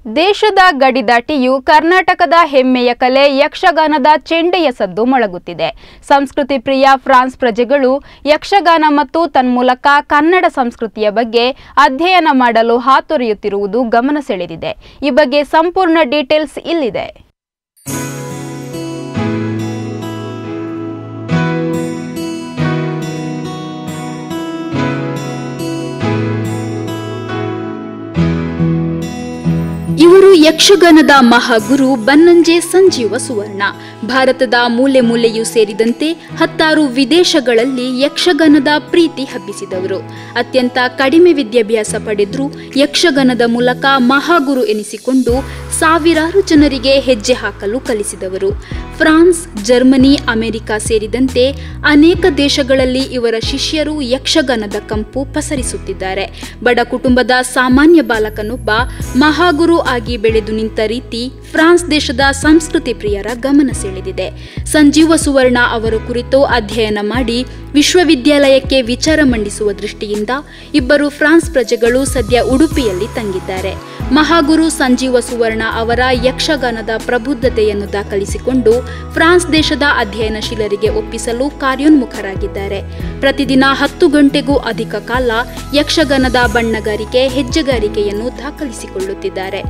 ದೇಶದ ಗಡಿ ದಾಟಿಯೂ ಕರ್ನಾಟಕದ ಹೆಮ್ಮೆಯ ಕಲೆ ಯಕ್ಷಗಾನದ ಚೆಂಡೆಯ ಸದ್ದು ಮೊಳಗುತ್ತಿದೆ. ಸಂಸ್ಕೃತಿ ಪ್ರಿಯ ಫ್ರಾನ್ಸ್ ಪ್ರಜೆಗಳು ಯಕ್ಷಗಾನ ಮತ್ತು ತನ್ಮೂಲಕ ಕನ್ನಡ ಸಂಸ್ಕೃತಿಯ ಬಗ್ಗೆ ಅಧ್ಯಯನ ಮಾಡಲು ಹಾತೊರೆಯುತ್ತಿರುವುದು ಗಮನ ಸೆಳೆದಿದೆ. ಈ ಬಗ್ಗೆ ಸಂಪೂರ್ಣ ಡೀಟೇಲ್ಸ್ ಇಲ್ಲಿದೆ. ಇವರು ಯಕ್ಷಗಾನದ ಮಹಾಗುರು ಬನ್ನಂಜೆ ಸಂಜೀವ ಸುವರ್ಣ. ಭಾರತದ ಮೂಲೆ ಮೂಲೆಯೂ ಸೇರಿದಂತೆ 10 ವಿದೇಶಗಳಲ್ಲಿ ಯಕ್ಷಗಾನದ ಪ್ರೀತಿ ಹಬ್ಬಿಸಿದವರು. ಅತ್ಯಂತ ಕಡಿಮೆ ವಿದ್ಯಾಭ್ಯಾಸ ಪಡೆದರೂ ಯಕ್ಷಗಾನದ ಮೂಲಕ ಮಹಾಗುರು ಎನಿಸಿಕೊಂಡು ಸಾವಿರಾರು ಜನರಿಗೆ ಹೆಜ್ಜೆ ಹಾಕಲು ಕಲಿಸಿದವರು. ಫ್ರಾನ್ಸ್, ಜರ್ಮನಿ, ಅಮೆರಿಕ ಸೇರಿದಂತೆ ಅನೇಕ ದೇಶಗಳಲ್ಲಿ ಇವರ ಶಿಷ್ಯರು ಯಕ್ಷಗಾನದ ಕಂಪು ಪಸರಿಸುತ್ತಿದ್ದಾರೆ. ಬಡ ಕುಟುಂಬದ ಸಾಮಾನ್ಯ ಬಾಲಕನೊಬ್ಬ ಮಹಾಗುರು ಆಗಿ ಬೆಳೆದು ನಿಂತ ರೀತಿ ಫ್ರಾನ್ಸ್ ದೇಶದ ಸಂಸ್ಕೃತಿ ಪ್ರಿಯರ ಗಮನ ಸೆಳೆದಿದೆ. ಸಂಜೀವ ಸುವರ್ಣ ಅವರ ಕುರಿತು ಅಧ್ಯಯನ ಮಾಡಿ ವಿಶ್ವವಿದ್ಯಾಲಯಕ್ಕೆ ವಿಚಾರ ಮಂಡಿಸುವ ದೃಷ್ಟಿಯಿಂದ ಇಬ್ಬರು ಫ್ರಾನ್ಸ್ ಪ್ರಜೆಗಳು ಸದ್ಯ ಉಡುಪಿಯಲ್ಲಿ ತಂಗಿದ್ದಾರೆ. ಮಹಾಗುರು ಸಂಜೀವ ಸುವರ್ಣ ಅವರ ಯಕ್ಷಗಾನದ ಪ್ರಬುದ್ಧತೆಯನ್ನು ದಾಖಲಿಸಿಕೊಂಡು ಫ್ರಾನ್ಸ್ ದೇಶದ ಅಧ್ಯಯನಶೀಲರಿಗೆ ಒಪ್ಪಿಸಲು ಕಾರ್ಯೋನ್ಮುಖರಾಗಿದ್ದಾರೆ. ಪ್ರತಿದಿನ 10 ಗಂಟೆಗೂ ಅಧಿಕ ಕಾಲ ಯಕ್ಷಗಾನದ ಬಣ್ಣಗಾರಿಕೆ, ಹೆಜ್ಜೆಗಾರಿಕೆಯನ್ನು ದಾಖಲಿಸಿಕೊಳ್ಳುತ್ತಿದ್ದಾರೆ.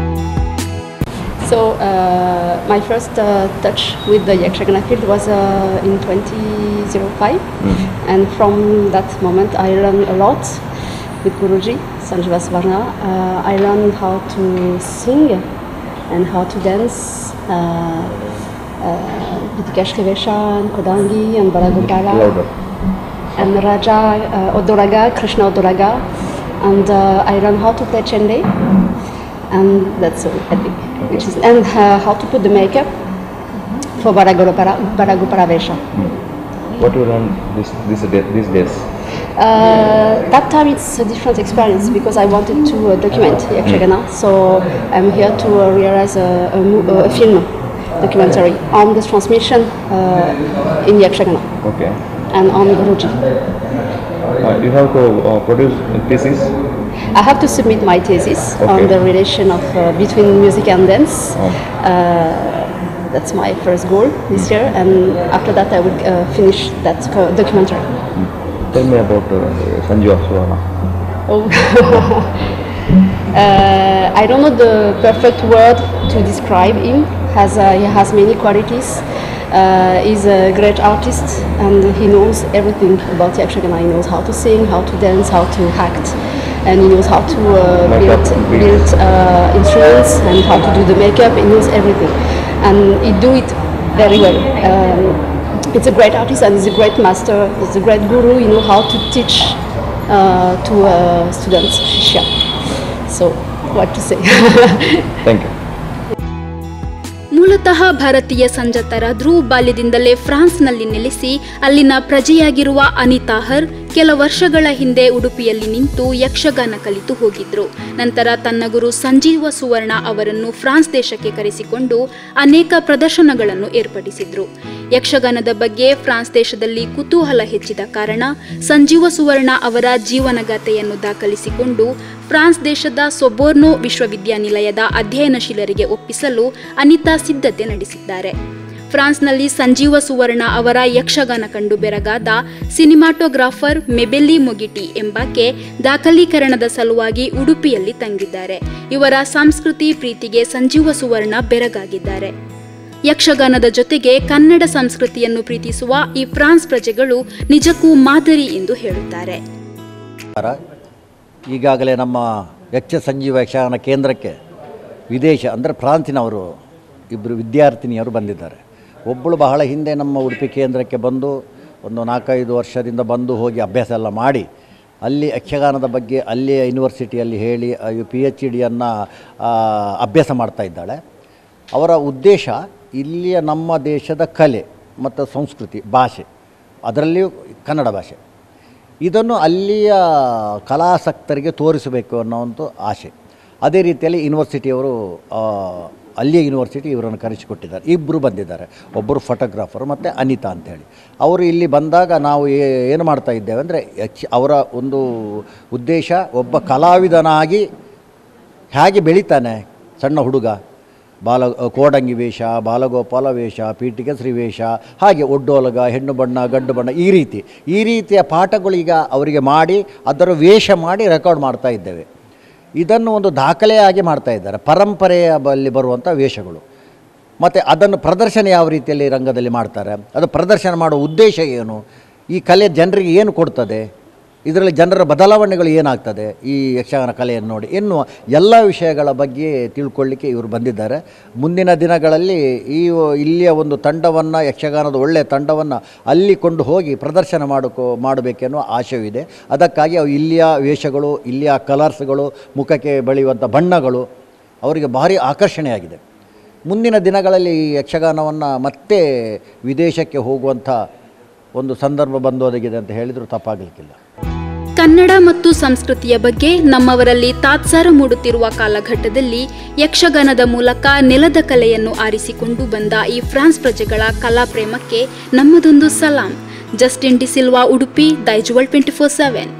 So my first touch with the Yakshagana field was in 2005, and from that moment I learned a lot with Guruji Sanjiva Suvarna. I learned how to sing and how to dance, Vitikesh Kivesha and Kodangi and Balagopala and Raja Odoraga, Krishna Odoraga, and I learned how to play Chende, and that's all I think. And how to put the makeup for Baragopara Vesha. What you learn these days? That time it's a different experience because I wanted to document Yakshagana, so I'm here to realize a film documentary on the transmission in Yakshagana. Okay. And on Guruji. You have to produce thesis? I have to submit my thesis on the relation of between music and dance. That's my first goal this year, and after that I would finish that documentary. Tell me about Sanjiva Suvarna. Oh. I don't know the perfect word to describe him. He has many qualities. He's a great artist and he knows everything about Yakshagana. He knows how to sing, how to dance, how to act, and he knows how to build instruments and how to do the makeup. He knows everything, and he do it very well. It's a great artist and he's a great master. He's a great guru. He knows how to teach to students. So what to say? Thank you. ಮೂಲತಃ ಭಾರತೀಯ ಸಂಜಾತರಾದರೂ ಬಾಲ್ಯದಿಂದಲೇ ಫ್ರಾನ್ಸ್ನಲ್ಲಿ ನೆಲೆಸಿ ಅಲ್ಲಿನ ಪ್ರಜೆಯಾಗಿರುವ ಅನಿತಾ ಹರ್ ಕೆಲ ವರ್ಷಗಳ ಹಿಂದೆ ಉಡುಪಿಯಲ್ಲಿ ನಿಂತು ಯಕ್ಷಗಾನ ಕಲಿತು ಹೋಗಿದ್ರು. ನಂತರ ತನ್ನ ಗುರು ಸಂಜೀವ ಸುವರ್ಣ ಅವರನ್ನು ಫ್ರಾನ್ಸ್ ದೇಶಕ್ಕೆ ಕರೆಸಿಕೊಂಡು ಅನೇಕ ಪ್ರದರ್ಶನಗಳನ್ನು ಏರ್ಪಡಿಸಿದ್ರು. ಯಕ್ಷಗಾನದ ಬಗ್ಗೆ ಫ್ರಾನ್ಸ್ ದೇಶದಲ್ಲಿ ಕುತೂಹಲ ಹೆಚ್ಚಿದ ಕಾರಣ ಸಂಜೀವ ಸುವರ್ಣ ಅವರ ಜೀವನಗಾಥೆಯನ್ನು ದಾಖಲಿಸಿಕೊಂಡು ಫ್ರಾನ್ಸ್ ದೇಶದ ಸೊಬೋರ್ನೋ ವಿಶ್ವವಿದ್ಯಾನಿಲಯದ ಅಧ್ಯಯನಶೀಲರಿಗೆ ಒಪ್ಪಿಸಲು ಅನಿತಾ ಸಿದ್ಧತೆ ನಡೆಸಿದ್ದಾರೆ. ಫ್ರಾನ್ಸ್ನಲ್ಲಿ ಸಂಜೀವ ಸುವರ್ಣ ಅವರ ಯಕ್ಷಗಾನ ಕಂಡು ಬೆರಗಾದ ಸಿನಿಮಾಟೋಗ್ರಾಫರ್ ಮೆಬೆಲ್ಲಿ ಮೊಗಿಟಿ ಎಂಬಾಕೆ ದಾಖಲೀಕರಣದ ಸಲುವಾಗಿ ಉಡುಪಿಯಲ್ಲಿ ತಂಗಿದ್ದಾರೆ. ಇವರ ಸಂಸ್ಕೃತಿ ಪ್ರೀತಿಗೆ ಸಂಜೀವ ಸುವರ್ಣ ಬೆರಗಾಗಿದ್ದಾರೆ. ಯಕ್ಷಗಾನದ ಜೊತೆಗೆ ಕನ್ನಡ ಸಂಸ್ಕೃತಿಯನ್ನು ಪ್ರೀತಿಸುವ ಈ ಫ್ರಾನ್ಸ್ ಪ್ರಜೆಗಳು ನಿಜಕ್ಕೂ ಮಾದರಿ ಎಂದು ಹೇಳುತ್ತಾರೆ. ಈಗಾಗಲೇ ನಮ್ಮ ಯಕ್ಷ ಸಂಜೀವ ಯಕ್ಷಗಾನ ಕೇಂದ್ರಕ್ಕೆ ವಿದೇಶ ಅಂದರೆ ಫ್ರಾನ್ಸಿನವರು 2 ವಿದ್ಯಾರ್ಥಿನಿಯರು ಬಂದಿದ್ದಾರೆ. ಒಬ್ಬಳು ಬಹಳ ಹಿಂದೆ ನಮ್ಮ ಉಡುಪಿ ಕೇಂದ್ರಕ್ಕೆ ಬಂದು ಒಂದು 4-5 ವರ್ಷದಿಂದ ಬಂದು ಹೋಗಿ ಅಭ್ಯಾಸ ಎಲ್ಲ ಮಾಡಿ ಅಲ್ಲಿ ಯಕ್ಷಗಾನದ ಬಗ್ಗೆ ಅಲ್ಲಿಯ ಯೂನಿವರ್ಸಿಟಿಯಲ್ಲಿ ಹೇಳಿ PhDಯನ್ನು ಅಭ್ಯಾಸ ಮಾಡ್ತಾ ಇದ್ದಾಳೆ. ಅವರ ಉದ್ದೇಶ ಇಲ್ಲಿಯ ನಮ್ಮ ದೇಶದ ಕಲೆ ಮತ್ತು ಸಂಸ್ಕೃತಿ, ಭಾಷೆ, ಅದರಲ್ಲಿಯೂ ಕನ್ನಡ ಭಾಷೆ, ಇದನ್ನು ಅಲ್ಲಿಯ ಕಲಾಸಕ್ತರಿಗೆ ತೋರಿಸಬೇಕು ಅನ್ನೋ ಒಂದು ಆಸೆ. ಅದೇ ರೀತಿಯಲ್ಲಿ ಯೂನಿವರ್ಸಿಟಿಯವರು ಅಲ್ಲಿಯ ಯೂನಿವರ್ಸಿಟಿ ಇವರನ್ನು ಕರೆಸಿಕೊಟ್ಟಿದ್ದಾರೆ. 2 ಬಂದಿದ್ದಾರೆ, ಒಬ್ಬರು ಫೋಟೋಗ್ರಾಫರು ಮತ್ತು ಅನಿತಾ ಅಂತೇಳಿ. ಅವರು ಇಲ್ಲಿ ಬಂದಾಗ ನಾವು ಏನು ಮಾಡ್ತಾ ಇದ್ದೇವೆ ಅಂದರೆ ಅವರ ಒಂದು ಉದ್ದೇಶ ಒಬ್ಬ ಕಲಾವಿದನಾಗಿ ಹೇಗೆ ಬೆಳೀತಾನೆ, ಸಣ್ಣ ಹುಡುಗ ಕೋಡಂಗಿ ವೇಷ, ಬಾಲಗೋಪಾಲ ವೇಷ, ಪೀಠಿಕೆ ಶ್ರೀ ವೇಷ, ಹಾಗೆ ಒಡ್ಡೋಲಗ, ಹೆಣ್ಣು ಬಣ್ಣ, ಗಂಡು ಬಣ್ಣ, ಈ ರೀತಿಯ ಪಾಠಗಳು ಈಗ ಅವರಿಗೆ ಮಾಡಿ ಅದರ ವೇಷ ಮಾಡಿ ರೆಕಾರ್ಡ್ ಮಾಡ್ತಾ ಇದ್ದೇವೆ. ಇದನ್ನು ಒಂದು ದಾಖಲೆಯಾಗಿ ಮಾಡ್ತಾ ಇದ್ದಾರೆ, ಪರಂಪರೆಯ ಬಲ್ಲಿ ಬರುವಂಥ ವೇಷಗಳು. ಮತ್ತು ಅದನ್ನು ಪ್ರದರ್ಶನ ಯಾವ ರೀತಿಯಲ್ಲಿ ರಂಗದಲ್ಲಿ ಮಾಡ್ತಾರೆ, ಅದು ಪ್ರದರ್ಶನ ಮಾಡುವ ಉದ್ದೇಶ ಏನು, ಈ ಕಲೆ ಜನರಿಗೆ ಏನು ಕೊಡ್ತದೆ, ಇದರಲ್ಲಿ ಜನರ ಬದಲಾವಣೆಗಳು ಏನಾಗ್ತದೆ ಈ ಯಕ್ಷಗಾನ ಕಲೆಯನ್ನು ನೋಡಿ ಎನ್ನುವ ಎಲ್ಲ ವಿಷಯಗಳ ಬಗ್ಗೆ ತಿಳ್ಕೊಳ್ಳಿಕ್ಕೆ ಇವರು ಬಂದಿದ್ದಾರೆ. ಮುಂದಿನ ದಿನಗಳಲ್ಲಿ ಇಲ್ಲಿಯ ಒಂದು ತಂಡವನ್ನು, ಯಕ್ಷಗಾನದ ಒಳ್ಳೆಯ ತಂಡವನ್ನು ಅಲ್ಲಿ ಕೊಂಡು ಹೋಗಿ ಪ್ರದರ್ಶನ ಮಾಡಬೇಕೆನ್ನುವ ಆಶಯವಿದೆ. ಅದಕ್ಕಾಗಿ ಇಲ್ಲಿಯ ವೇಷಗಳು, ಇಲ್ಲಿಯ ಕಲರ್ಸ್ಗಳು, ಮುಖಕ್ಕೆ ಬೆಳೆಯುವಂಥ ಬಣ್ಣಗಳು ಅವರಿಗೆ ಭಾರಿ ಆಕರ್ಷಣೆಯಾಗಿದೆ. ಮುಂದಿನ ದಿನಗಳಲ್ಲಿ ಈ ಯಕ್ಷಗಾನವನ್ನು ಮತ್ತೆ ವಿದೇಶಕ್ಕೆ ಹೋಗುವಂಥ ಒಂದು ಸಂದರ್ಭ ಬಂದೊದಗಿದೆ ಅಂತ ಹೇಳಿದರೂ ತಪ್ಪಾಗಲಿಕ್ಕಿಲ್ಲ. ಕನ್ನಡ ಮತ್ತು ಸಂಸ್ಕೃತಿಯ ಬಗ್ಗೆ ನಮ್ಮವರಲ್ಲಿ ತಾತ್ಸಾರ ಮೂಡುತ್ತಿರುವ ಕಾಲಘಟ್ಟದಲ್ಲಿ ಯಕ್ಷಗಾನದ ಮೂಲಕ ನೆಲದ ಕಲೆಯನ್ನು ಆರಿಸಿಕೊಂಡು ಬಂದ ಈ ಫ್ರಾನ್ಸ್ ಪ್ರಜೆಗಳ ಕಲಾ ಪ್ರೇಮಕ್ಕೆ ನಮ್ಮದೊಂದು ಸಲಾಂ. ಜಸ್ಟಿನ್ ಡಿ ಸಿಲ್ವಾ, ಉಡುಪಿ, ದೈಜುವಲ್ 24/7.